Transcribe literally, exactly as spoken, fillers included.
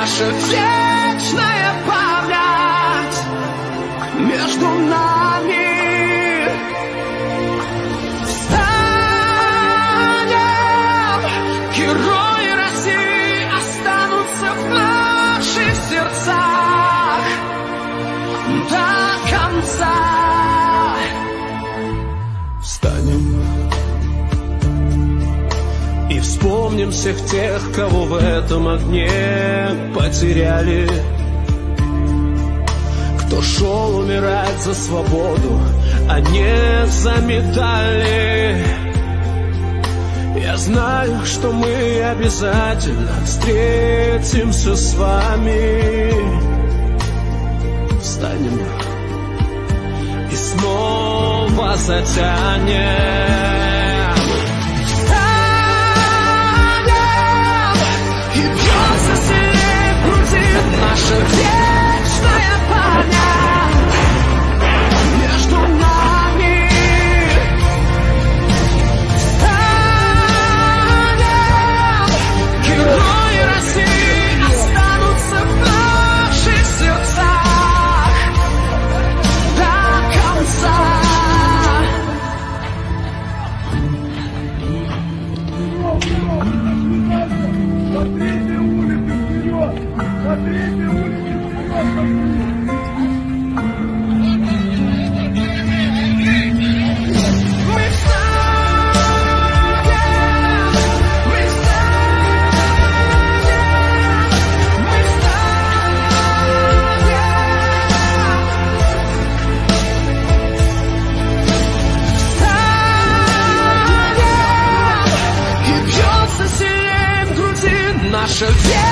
наша вечная память между нами. Встанем, герои России останутся в наших сердцах до конца. Встанем и вспомним всех тех, кого в этом огне потеряли, кто шел умирать за свободу, а не за медали. Я знаю, что мы обязательно встретимся с вами. Встанем и снова затянем. Наша вечная память между нами. Встанем, герои России останутся в наших сердцах до конца. Смотрите улицы вперед! Смотрите улицы наша